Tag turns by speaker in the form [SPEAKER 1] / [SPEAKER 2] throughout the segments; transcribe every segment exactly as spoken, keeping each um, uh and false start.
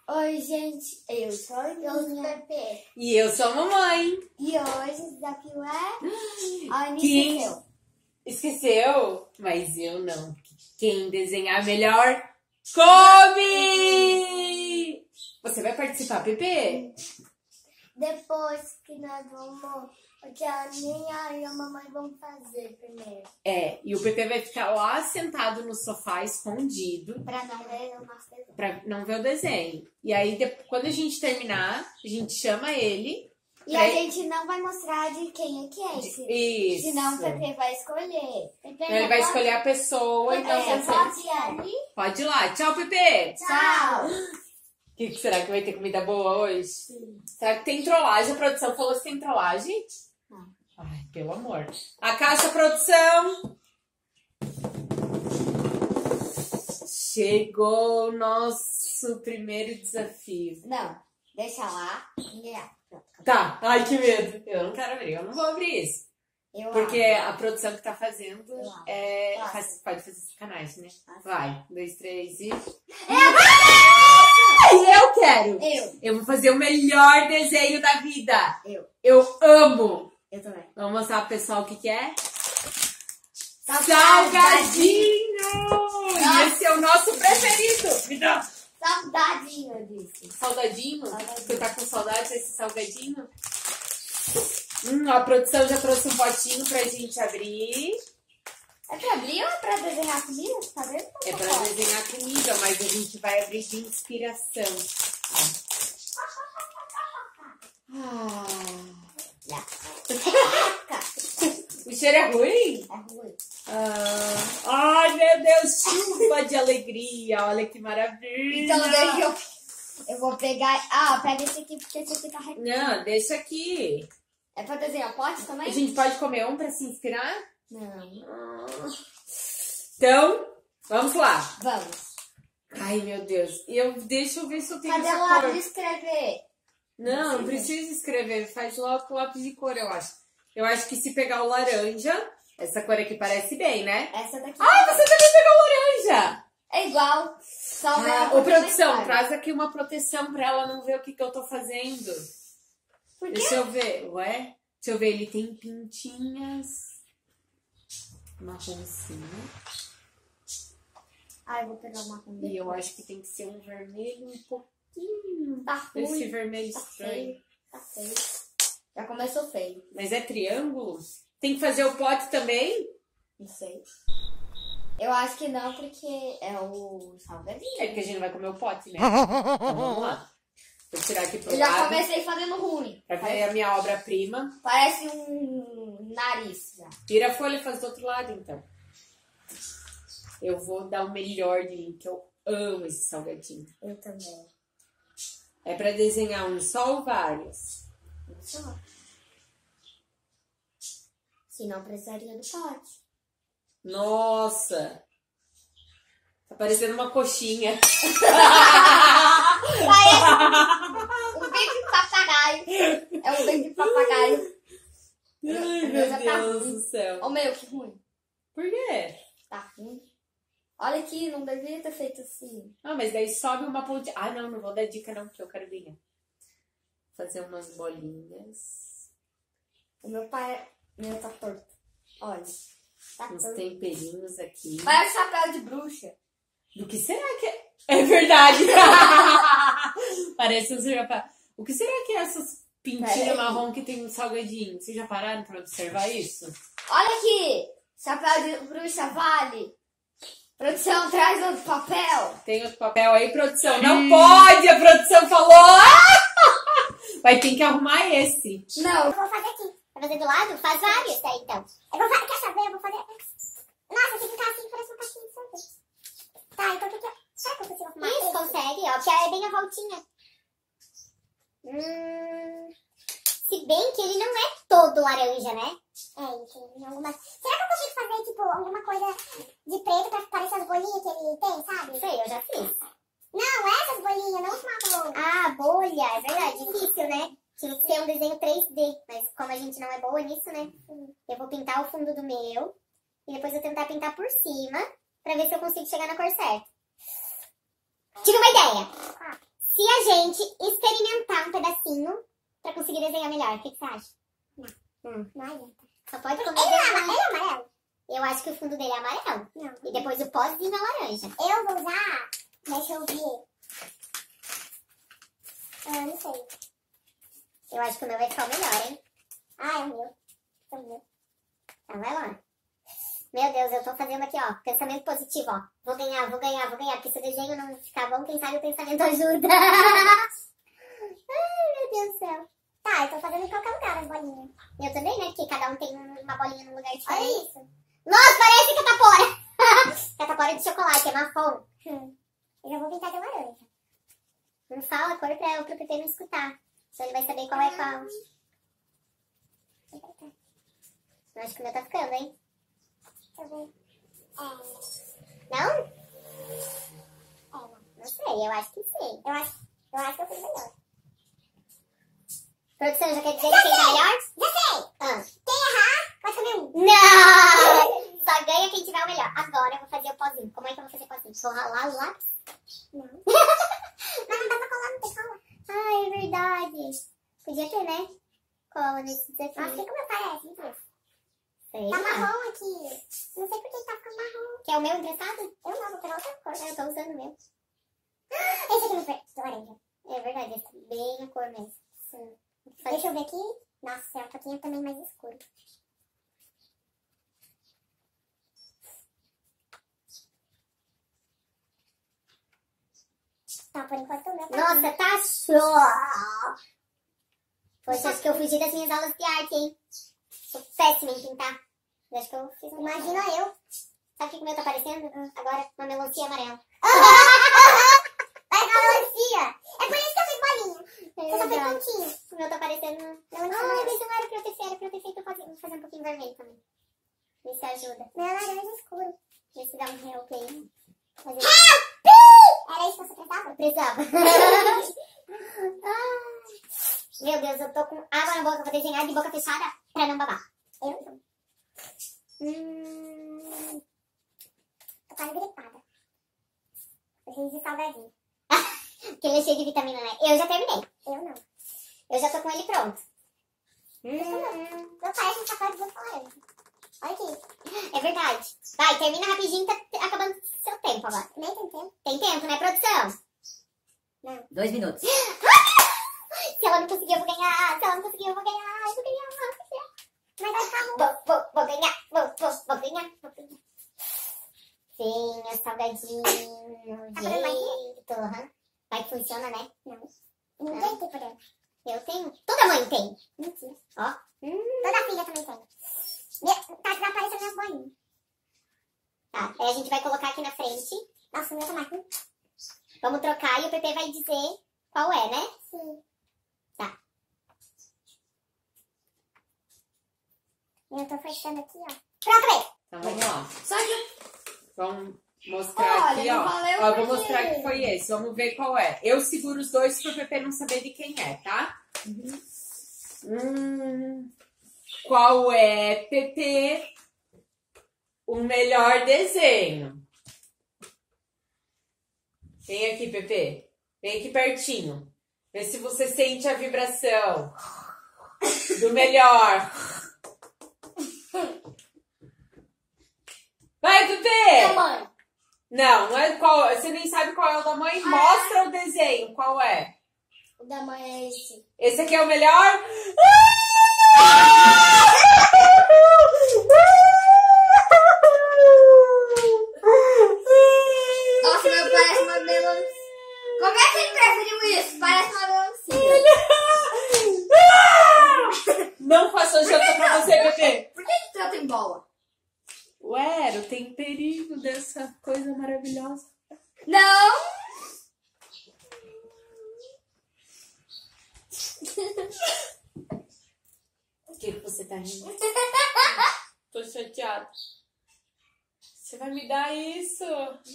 [SPEAKER 1] Oi, gente, eu sou a Pepe.
[SPEAKER 2] E eu sou a mamãe.
[SPEAKER 1] E hoje o desafio é... A Aninha
[SPEAKER 2] Quem
[SPEAKER 1] esqueceu.
[SPEAKER 2] Esqueceu? Mas eu não. Quem desenhar melhor, come! Você vai participar, Pepe?
[SPEAKER 1] Depois que nós vamos... O que a Aninha e a mamãe vão fazer primeiro.
[SPEAKER 2] É, e o Pepe vai ficar lá sentado no sofá, escondido.
[SPEAKER 1] Pra não ver o nosso desenho.
[SPEAKER 2] Pra não ver o desenho. E aí, depois, quando a gente terminar, a gente chama ele.
[SPEAKER 1] E a gente não vai mostrar de quem é que é esse.
[SPEAKER 2] Isso.
[SPEAKER 1] Senão o Pepe vai escolher. Pepe,
[SPEAKER 2] Então, ele vai escolher a pessoa.
[SPEAKER 1] Pepe,
[SPEAKER 2] Então,
[SPEAKER 1] você
[SPEAKER 2] você...
[SPEAKER 1] pode ir ali?
[SPEAKER 2] Pode ir lá. Tchau, Pepe!
[SPEAKER 1] Tchau!
[SPEAKER 2] O que, que será que vai ter comida boa hoje?
[SPEAKER 1] Sim.
[SPEAKER 2] Será que tem trollagem? A produção falou que tem trollagem?
[SPEAKER 1] Não.
[SPEAKER 2] Ai, pelo amor. A caixa, produção! Chegou o nosso primeiro desafio.
[SPEAKER 1] Não, deixa lá. Yeah.
[SPEAKER 2] Tá, ai que medo. Eu não quero abrir, eu não vou abrir isso.
[SPEAKER 1] Eu
[SPEAKER 2] Porque
[SPEAKER 1] abro.
[SPEAKER 2] a produção que tá fazendo
[SPEAKER 1] Eu abro.
[SPEAKER 2] é.
[SPEAKER 1] Faço.
[SPEAKER 2] Faz, pode fazer sacanagem, né?
[SPEAKER 1] Faço.
[SPEAKER 2] Vai, dois, três e.
[SPEAKER 1] É
[SPEAKER 2] Ai, eu quero!
[SPEAKER 1] Eu.
[SPEAKER 2] Eu vou fazer o melhor desenho da vida!
[SPEAKER 1] Eu.
[SPEAKER 2] Eu amo!
[SPEAKER 1] Eu também.
[SPEAKER 2] Vamos mostrar pro pessoal o que, que é?
[SPEAKER 1] Salgadinho!
[SPEAKER 2] Salgadinho! E esse é o nosso preferido! Me dá!
[SPEAKER 1] Saudadinho, eu disse.
[SPEAKER 2] Saudadinho?
[SPEAKER 1] Saudadinho.
[SPEAKER 2] Você tá com saudade desse salgadinho? Hum, a produção já trouxe um potinho pra gente abrir.
[SPEAKER 1] É pra abrir ou é pra desenhar comida? Tá vendo?
[SPEAKER 2] É pra desenhar comida, mas a gente vai abrir de inspiração. Ah. O cheiro é ruim?
[SPEAKER 1] É ruim.
[SPEAKER 2] Ah. Ai, meu Deus, chuva de alegria. Olha que maravilha.
[SPEAKER 1] Então deixa eu... Eu vou pegar... Ah, pega esse aqui porque esse aqui tá reto.
[SPEAKER 2] Não, deixa aqui.
[SPEAKER 1] É pra desenhar pote também?
[SPEAKER 2] A gente pode comer um pra se inspirar?
[SPEAKER 1] Não.
[SPEAKER 2] Então, vamos lá.
[SPEAKER 1] Vamos.
[SPEAKER 2] Ai, meu Deus. Eu, deixa eu ver se eu tenho
[SPEAKER 1] Cadê
[SPEAKER 2] essa
[SPEAKER 1] o lápis
[SPEAKER 2] cor.
[SPEAKER 1] de escrever?
[SPEAKER 2] Não, não
[SPEAKER 1] Não
[SPEAKER 2] precisa escrever. Faz logo com lápis de cor, eu acho. Eu acho que se pegar o laranja, essa cor aqui parece bem, né?
[SPEAKER 1] Essa daqui.
[SPEAKER 2] Ai, você também pegou o laranja!
[SPEAKER 1] É igual. Só
[SPEAKER 2] Ah,
[SPEAKER 1] uma
[SPEAKER 2] ô, produção,
[SPEAKER 1] mais clara.
[SPEAKER 2] traz aqui uma proteção pra ela não ver o que, que eu tô fazendo.
[SPEAKER 1] Por quê?
[SPEAKER 2] Deixa eu ver. Ué? Deixa eu ver. Ele tem pintinhas. Marronzinho.
[SPEAKER 1] Ah, eu vou pegar uma com
[SPEAKER 2] E eu acho que tem que ser um vermelho um pouquinho.
[SPEAKER 1] Tá ruim.
[SPEAKER 2] Esse vermelho
[SPEAKER 1] Tá
[SPEAKER 2] estranho.
[SPEAKER 1] feio. Tá feio. Já começou feio.
[SPEAKER 2] Mas é triângulo? Tem que fazer o pote também?
[SPEAKER 1] Não sei. Eu acho que não, porque é o salgadinho.
[SPEAKER 2] É porque a gente não vai comer o pote, né? Então vamos lá. Vou tirar aqui pro
[SPEAKER 1] Eu já
[SPEAKER 2] lado
[SPEAKER 1] comecei fazendo ruim.
[SPEAKER 2] pra ver a minha obra-prima.
[SPEAKER 1] Parece um nariz já.
[SPEAKER 2] Tira a folha e faz do outro lado, então. Eu vou dar o melhor de mim, que eu amo esse salgadinho.
[SPEAKER 1] Eu também.
[SPEAKER 2] É pra desenhar um só ou vários?
[SPEAKER 1] Só. Se não precisaria do pote.
[SPEAKER 2] Nossa! Tá parecendo uma coxinha.
[SPEAKER 1] Parece um bico de papagaio. É um bico de papagaio.
[SPEAKER 2] Ai,
[SPEAKER 1] O
[SPEAKER 2] meu
[SPEAKER 1] já tá
[SPEAKER 2] Deus
[SPEAKER 1] ruim.
[SPEAKER 2] do céu.
[SPEAKER 1] Ô meu, que ruim.
[SPEAKER 2] Por quê?
[SPEAKER 1] Tá ruim. Olha aqui, não devia ter feito assim.
[SPEAKER 2] Ah, mas daí sobe uma ponte. Ah, não, não vou dar dica não, porque eu quero ganhar. Fazer umas bolinhas.
[SPEAKER 1] O meu pai... Meu tá torto. Olha. Tá
[SPEAKER 2] Uns
[SPEAKER 1] torto.
[SPEAKER 2] temperinhos aqui.
[SPEAKER 1] Parece chapéu de bruxa.
[SPEAKER 2] Do que será que é? É verdade! Parece um chapéu. O que será que é essas pintinhas
[SPEAKER 1] Peraí.
[SPEAKER 2] marrom que tem um salgadinho? Vocês já pararam pra observar isso?
[SPEAKER 1] Olha aqui. Chapéu de bruxa vale. Produção, traz outro papel.
[SPEAKER 2] Tem outro papel aí, produção? Não pode! A produção falou! Vai ter que arrumar esse.
[SPEAKER 1] Não.
[SPEAKER 3] Eu vou fazer aqui. Vai fazer do lado? Faz vários daí, então. Eu vou fazer, quer saber? Eu vou fazer... Nossa, se ficar assim, parece uma caixinha de sorvete. Tá, então o que que é? Será que eu consigo arrumar? Isso, consegue, ó, que é bem a voltinha. Hum... Se bem que ele não é todo laranja, né? É, ele tem algumas... Será que eu consigo fazer, tipo, alguma coisa de preto pra parecer as bolinhas que ele tem, sabe? Sei, eu já fiz. Não, essas bolinhas, não os marrom. Ah, bolha, é verdade. Difícil, né? Tinha que ser um desenho três D, mas como a gente não é boa nisso, né? Eu vou pintar o fundo do meu e depois eu tentar pintar por cima pra ver se eu consigo chegar na cor certa. Tive uma ideia! Se a gente experimentar um pedacinho pra conseguir desenhar melhor. O que, que você acha? Não. Hum. Não adianta. Só pode comer. Ele, é, ele é amarelo? Eu acho que o fundo dele é amarelo. Não. E depois o pozinho é laranja. Eu vou usar... Deixa eu ver. Ah, não sei. Eu acho que o meu vai ficar o melhor, hein? Ah, é o meu. É o meu. Então vai lá. Meu Deus, eu tô fazendo aqui, ó, pensamento positivo, ó. Vou ganhar, vou ganhar, vou ganhar. Porque se o desenho não ficar bom, quem sabe o pensamento ajuda. Ai, meu Deus do céu. Tá, eu tô fazendo em qualquer lugar as bolinhas. Eu também, né? Porque cada um tem uma bolinha num lugar diferente. Olha isso. Nossa, parece catapora. Catapora de chocolate, é marrom. Hum. Eu já vou pintar de laranja. Não fala a cor pra, pro Pepe não escutar. Então ele vai saber qual é qual. Eu acho que o meu tá ficando, hein? Deixa eu ver. É... Não? É, não. Não sei, eu acho que sei. Eu acho, eu acho que eu fiz melhor. Produção, já quer dizer já que quem tá melhor? Já sei! Ah. Quem errar, vai comer um. Não! Só ganha quem tiver o melhor. Agora eu vou fazer o pozinho. Como é que eu vou fazer o pozinho? Vou ralar o lápis? Não. Mas não dá pra colar, não tem cola. Ah, é verdade. Podia ter, né? Cola nesse desafio. Nossa, que como parece, não sei. Sei tá lá. Marrom aqui. Não sei por que tá ficando marrom. Quer o meu emprestado? Eu não, vou pegar outra cor. Eu tô usando o meu. Esse aqui é laranja. É verdade, esse é bem a cor mesmo. Sim. Deixa eu ver aqui. Nossa, é um pouquinho também mais escuro. Tá, por enquanto o meu tá. Nossa, aqui. Tá show! Poxa, acho que eu fugi das minhas aulas de arte, hein? Sou péssima em pintar. Acho que eu fiz um... Imagina eu. Sabe o que o meu tá parecendo? Hum. Agora, uma melancia amarela. Vai melancia! É por isso que eu fiz bolinha. Você só fez pontinho. O meu tá parecendo... Ai, mas não era pra eu ter feito, era pra eu ter feito fazer, fazer um pouquinho vermelho também. Vê se ajuda. Meu é laranja escuro. Vê se dá um help aí. Fazer... Help! Era isso que você precisava? Eu precisava. Meu Deus, eu tô com água na boca. Vou desenhar de boca fechada pra não babar. Eu não. Hum... Tô quase gripada. Preciso de salgadinho. Porque ele é cheio de vitamina, né? Eu já terminei. Eu não. Eu já tô com ele pronto. Hum... Não parece um sapato de boca laranja. Olha aqui. É verdade. Vai, termina rapidinho, tá acabando seu tempo agora. Nem tem tempo. Tem tempo, né, produção? Não.
[SPEAKER 4] Dois minutos.
[SPEAKER 3] Se ela não conseguir, eu vou ganhar. Se ela não conseguir, eu vou ganhar. Eu vou ganhar, eu vou ganhar. Mas vai ficar bom. Vou, vou, vou ganhar. Vou, vou, vou ganhar. Vou ganhar. Sim, salgadinho. Tá jeito. Uhum. Vai que funciona, né? Não. Ninguém tem poder. Eu tenho. Toda mãe tem. Mentira. Ó. Hum. Toda filha também tem. Tá desaparecendo minhas bolinhas. Tá, aí a gente vai colocar aqui na frente. Nossa, o meu tá marcando. Vamos trocar e o Pepe vai dizer qual é, né? Sim. Tá. Eu tô fechando aqui, ó. Pronto, Pepe.
[SPEAKER 2] Então vamos lá.
[SPEAKER 1] Só que...
[SPEAKER 2] Vamos mostrar
[SPEAKER 1] Olha,
[SPEAKER 2] aqui,
[SPEAKER 1] não
[SPEAKER 2] ó.
[SPEAKER 1] valeu
[SPEAKER 2] Ó, vou
[SPEAKER 1] porque-
[SPEAKER 2] mostrar que foi esse. Vamos ver qual é. Eu seguro os dois pro Pepe não saber de quem é, tá? Uhum. Hum, qual é, Pepe, o melhor desenho? Vem aqui, Pepe. Vem aqui pertinho. Vê se você sente a vibração do melhor. Vai, Pepe!
[SPEAKER 1] Da mãe.
[SPEAKER 2] Não, não é qual. Você nem sabe qual é o da mãe. Mostra o desenho. Qual é?
[SPEAKER 1] O da mãe é esse.
[SPEAKER 2] Esse aqui é o melhor?
[SPEAKER 1] Nossa, meu parece uma melancia. Como é que ele preferiu isso? Parece uma melancia.
[SPEAKER 2] Não façam janta pra você, Pepe.
[SPEAKER 1] Por que que trata em bola?
[SPEAKER 2] Ué, era o temperinho dessa coisa maravilhosa.
[SPEAKER 1] Não!
[SPEAKER 2] Por que você tá rindo? Tô chateada. Você vai me dar isso?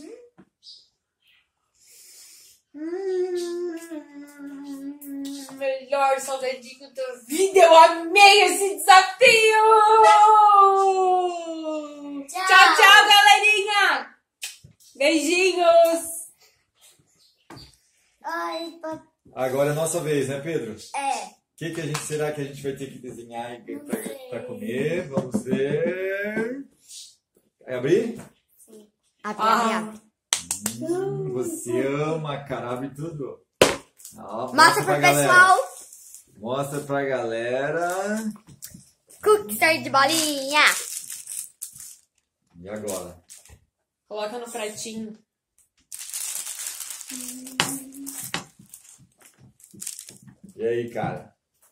[SPEAKER 2] Hum, melhor salgadinho da vida. Eu amei esse desafio!
[SPEAKER 1] Tchau.
[SPEAKER 2] Tchau, tchau, galerinha! Beijinhos!
[SPEAKER 1] Ai, papai.
[SPEAKER 4] Agora é a nossa vez, né, Pedro?
[SPEAKER 1] É.
[SPEAKER 4] O que, que a gente, será que a gente vai ter que desenhar
[SPEAKER 1] Não
[SPEAKER 4] pra,
[SPEAKER 1] sei.
[SPEAKER 4] pra comer? Vamos ver. É abrir?
[SPEAKER 2] Ah,
[SPEAKER 4] Hum, você ama caramba e tudo. Ó,
[SPEAKER 3] Mostra pro
[SPEAKER 4] pra galera.
[SPEAKER 3] pessoal.
[SPEAKER 4] Mostra pra galera.
[SPEAKER 3] Cookie de bolinha.
[SPEAKER 4] E agora?
[SPEAKER 2] coloca no pratinho.
[SPEAKER 4] E aí, cara?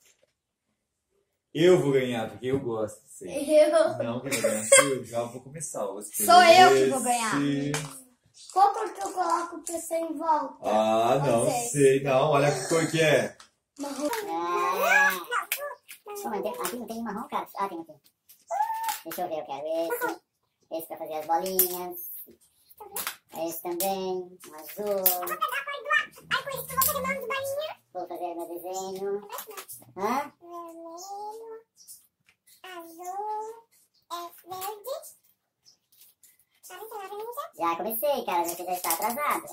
[SPEAKER 4] Eu vou ganhar, porque eu gosto. Sei.
[SPEAKER 1] Eu.
[SPEAKER 4] Não, quem vai ganhar sou eu. Já vou começar. Vou escolher
[SPEAKER 3] Sou eu que vou ganhar.
[SPEAKER 4] esse.
[SPEAKER 1] Qual cor que eu coloco o P C em volta?
[SPEAKER 4] Ah, não
[SPEAKER 1] Você.
[SPEAKER 4] sei. Não, olha que cor que é.
[SPEAKER 1] Marrom.
[SPEAKER 3] Pô, mas tem- aqui não tem marrom, cara? Ah, tem aqui. Deixa eu ver, eu quero esse. Esse pra fazer as bolinhas. Esse também. Um azul. Vou fazer meu desenho. Hã?
[SPEAKER 5] Vermelho, azul, é verde. Sabe que ela vem já?
[SPEAKER 3] Já comecei, cara. Você já está atrasado.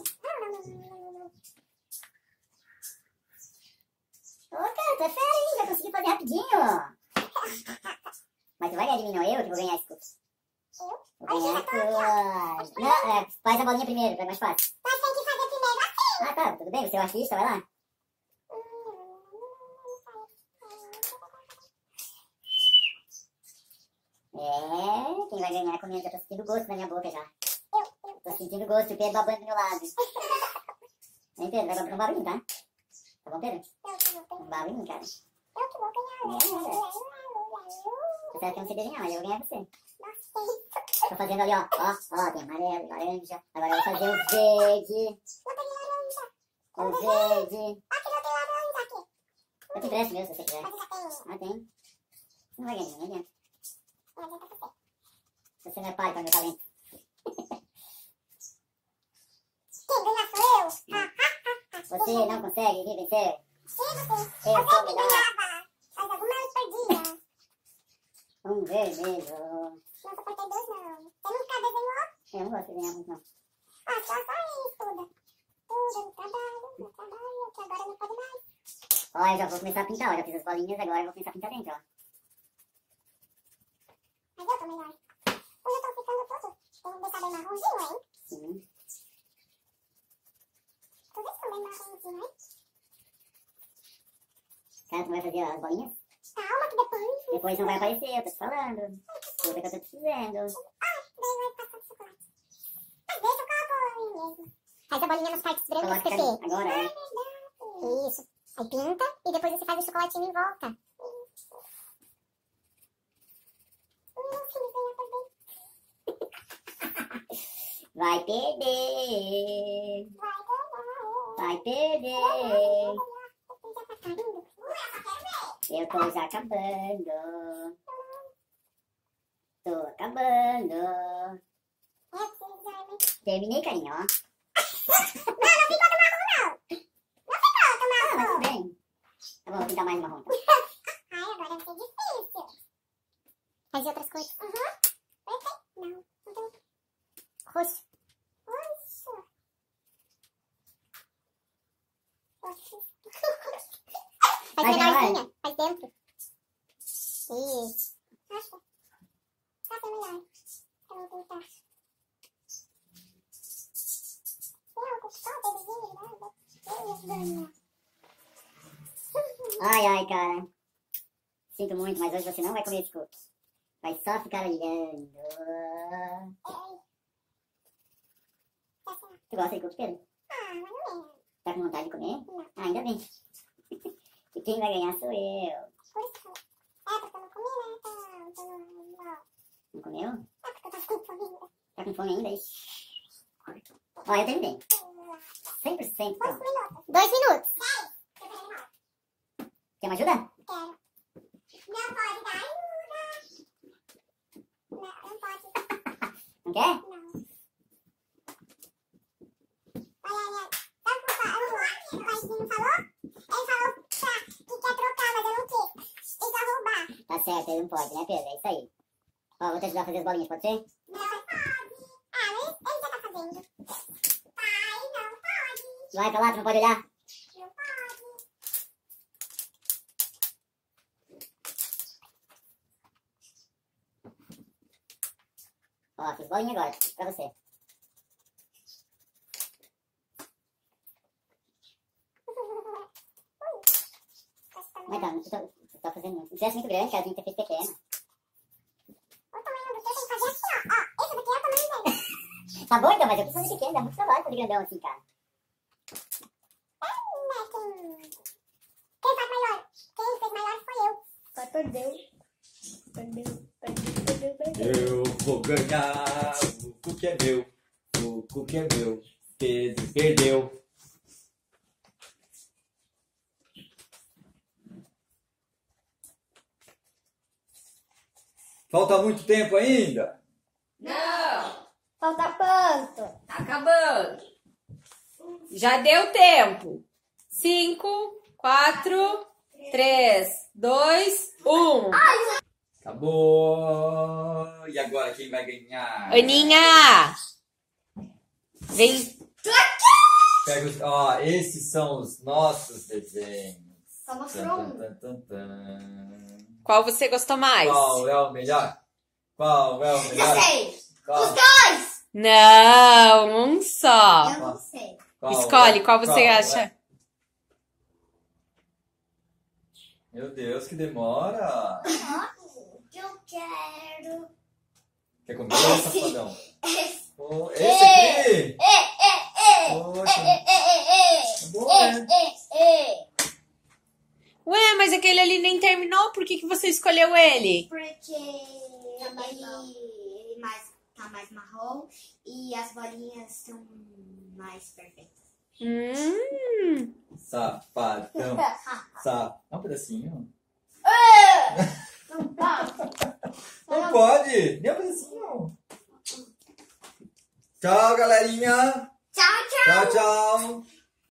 [SPEAKER 3] Ô, cara, tu é fera, hein? Já consegui fazer rapidinho. Mas tu vai ganhar de mim, não? Eu que vou ganhar esse cookie.
[SPEAKER 5] Eu?
[SPEAKER 3] Vou ganhar tu. Não, é, faz a bolinha primeiro, pra é mais fácil.
[SPEAKER 5] Mas tem que fazer primeiro assim.
[SPEAKER 3] Ah, tá. Tudo bem. Você é o artista, vai lá. É, quem vai ganhar comendo, já tô sentindo gosto na minha boca já. Tô sentindo gosto, o Pedro babando do meu lado. Hein, Pedro? Vai babando um babinho, tá? Tá bom, Pedro?
[SPEAKER 5] Eu que vou
[SPEAKER 3] Um babinho, cara.
[SPEAKER 5] Eu que vou ganhar.
[SPEAKER 3] Você acha que eu não sei desenhar, mas eu vou ganhar você.
[SPEAKER 5] Nossa,
[SPEAKER 3] Tô fazendo ali, ó. Ó, ó, tem amarelo, laranja. Agora eu vou fazer o verde.
[SPEAKER 5] não tem laranja.
[SPEAKER 3] O verde.
[SPEAKER 5] Aqui não tem laranja aqui.
[SPEAKER 3] Eu te empresto meu, se você quiser.
[SPEAKER 5] Mas já tem.
[SPEAKER 3] Ah, tem. Você não vai ganhar, não adianta.
[SPEAKER 5] Não adianta você.
[SPEAKER 3] Você não é pai para o meu talento.
[SPEAKER 5] Quem ganhar sou eu. Ha, ha, ha, ha.
[SPEAKER 3] Você não consegue me vencer.
[SPEAKER 5] Sim, você.
[SPEAKER 3] Eu
[SPEAKER 5] Eu
[SPEAKER 3] sou
[SPEAKER 5] sempre
[SPEAKER 3] melhor.
[SPEAKER 5] ganhava. Mas algumas perdia.
[SPEAKER 3] Um vermelho.
[SPEAKER 5] Não suportei dois, não. Você nunca desenhou?
[SPEAKER 3] Eu não gosto de desenhar muito, não.
[SPEAKER 5] Ah, só só isso, tudo. Tudo no trabalho, no trabalho, que agora não pode mais.
[SPEAKER 3] Ó, eu já vou começar a pintar. Ó, já fiz as bolinhas, agora eu vou começar a pintar dentro, ó.
[SPEAKER 5] Mas eu tô melhor. Hoje eu tô ficando todo. Tem que deixar bem marronzinho, hein?
[SPEAKER 3] Sim.
[SPEAKER 5] Tudo isso bem marronzinho, hein?
[SPEAKER 3] Cara, tu vai fazer as bolinhas?
[SPEAKER 5] Calma que depois...
[SPEAKER 3] Depois não vai aparecer, eu tô te falando. Tudo que eu tô te dizendo.
[SPEAKER 5] Ah, daí vai passar de chocolate. Mas deixa o copo mesmo. Faz a bolinha nas partes brancas,
[SPEAKER 3] Coloca
[SPEAKER 5] Pepe.
[SPEAKER 3] agora,
[SPEAKER 5] Ah,
[SPEAKER 3] é.
[SPEAKER 5] verdade. Isso. Aí pinta e depois você faz o chocolatinho em volta. Isso. Hum, se desenhar também.
[SPEAKER 3] Vai perder.
[SPEAKER 5] Vai ganhar.
[SPEAKER 3] Vai perder.
[SPEAKER 5] Já tá caindo. Eu só quero ver.
[SPEAKER 3] Eu tô já acabando. Tô acabando.
[SPEAKER 5] É, você já me...
[SPEAKER 3] Terminei, carinho, ó.
[SPEAKER 5] Não, não ficou do marrom, não. Não ficou do
[SPEAKER 3] Ah, mas
[SPEAKER 5] marrom.
[SPEAKER 3] tudo bem. Tá bom, vou pintar mais marrom, então.
[SPEAKER 5] Ai, agora vai ser difícil.
[SPEAKER 3] Faz de outras cores.
[SPEAKER 5] Uhum. Perfeito. Não, não tem.
[SPEAKER 3] Roxo.
[SPEAKER 5] Oxa. Oxa.
[SPEAKER 3] Vai
[SPEAKER 5] Faz
[SPEAKER 3] ganhar,
[SPEAKER 5] menorzinha. Faz dentro. Isso. Acha? Tá bem melhor. Eu vou tentar. Não, com só o bebezinho, nada. Eu ganho.
[SPEAKER 3] Ai, ai, cara. Sinto muito, mas hoje você não vai comer esse cookie. Vai só ficar olhando. Tu gosta de cookie, Pedro?
[SPEAKER 5] Ah, mas não é.
[SPEAKER 3] Tá com vontade de comer?
[SPEAKER 5] Não.
[SPEAKER 3] Ah, ainda bem. E quem vai ganhar sou eu.
[SPEAKER 5] Por isso. É, porque eu não comi, né? Então, então, não.
[SPEAKER 3] Não comeu?
[SPEAKER 5] É porque eu tô com fome ainda.
[SPEAKER 3] Tá com fome ainda? Ixi. Ó, eu terminei. cem por cento.
[SPEAKER 5] Dois
[SPEAKER 3] Pronto.
[SPEAKER 5] minutos.
[SPEAKER 3] Dois minutos.
[SPEAKER 5] Quer fazer mal?
[SPEAKER 3] Quer uma ajuda?
[SPEAKER 5] Quero. Não pode dar ajuda. Não, não pode.
[SPEAKER 3] Não quer?
[SPEAKER 5] Não. Olha, olha. Sabe o que o paizinho falou? Ele falou pra, que quer trocar, mas eu não quis. Ele vai roubar.
[SPEAKER 3] Tá certo, ele não pode, né, Pedro? É isso aí. Ó, vou te ajudar a fazer as bolinhas, pode ser?
[SPEAKER 5] Não pode. Ah, mas ele já tá fazendo. Pai, não pode.
[SPEAKER 3] Vai pra lá, tu não pode olhar. Ó, fiz bolinha agora, pra você. Mas tá, não tô, tô fazendo muito. Se tivesse muito grande, cara, a gente ter feito pequena.
[SPEAKER 5] O tamanho do teu tem que fazer assim, ó. Ó, esse daqui é o tamanho dele.
[SPEAKER 3] Tá bom, então, mas eu preciso fazer pequeno, dá muito trabalho fazer grandão assim, cara.
[SPEAKER 5] É, né, quem... Quem faz maior? Quem fez maior foi eu.
[SPEAKER 1] Vai perder. Perdeu, perdeu, perdeu, perdeu.
[SPEAKER 4] Eu vou ganhar, o cookie é meu, o cookie é meu, Pedro perdeu. Falta muito tempo ainda?
[SPEAKER 2] Não,
[SPEAKER 1] Falta quanto?
[SPEAKER 2] tá acabando. Já deu tempo. Cinco, quatro, três, dois, um.
[SPEAKER 4] Acabou! E agora quem vai ganhar?
[SPEAKER 2] Aninha! Vem.
[SPEAKER 4] Pega os... Ó, esses são os nossos desenhos.
[SPEAKER 1] Só mostrou
[SPEAKER 4] Tan,
[SPEAKER 1] um.
[SPEAKER 4] tan, tan, tan.
[SPEAKER 2] Qual você gostou mais?
[SPEAKER 4] Qual é o melhor? Qual é o melhor?
[SPEAKER 1] Já sei.
[SPEAKER 4] Qual?
[SPEAKER 1] Os dois.
[SPEAKER 2] Não, um só.
[SPEAKER 1] Eu não sei.
[SPEAKER 4] Qual
[SPEAKER 2] Escolhe,
[SPEAKER 4] é?
[SPEAKER 2] qual você
[SPEAKER 4] é?
[SPEAKER 2] acha?
[SPEAKER 4] Meu Deus, que demora!
[SPEAKER 1] Que eu quero.
[SPEAKER 4] Quer comer, safadão?
[SPEAKER 1] Esse.
[SPEAKER 4] Oh, esse aqui!
[SPEAKER 1] É, é, é.
[SPEAKER 4] Poxa,
[SPEAKER 1] É, é, é.
[SPEAKER 4] tá bom, né?
[SPEAKER 1] É, é, é.
[SPEAKER 2] Ué, mas aquele ali nem terminou, por que, que você escolheu ele?
[SPEAKER 1] Porque ele, ele mais, tá mais marrom e as bolinhas são mais perfeitas.
[SPEAKER 2] Hum,
[SPEAKER 4] Safadão! Sa... Dá um pedacinho.
[SPEAKER 1] Não tá?
[SPEAKER 4] Não pode! Nem um pedacinho! Tchau, galerinha!
[SPEAKER 1] Tchau, tchau.
[SPEAKER 4] Tchau, tchau!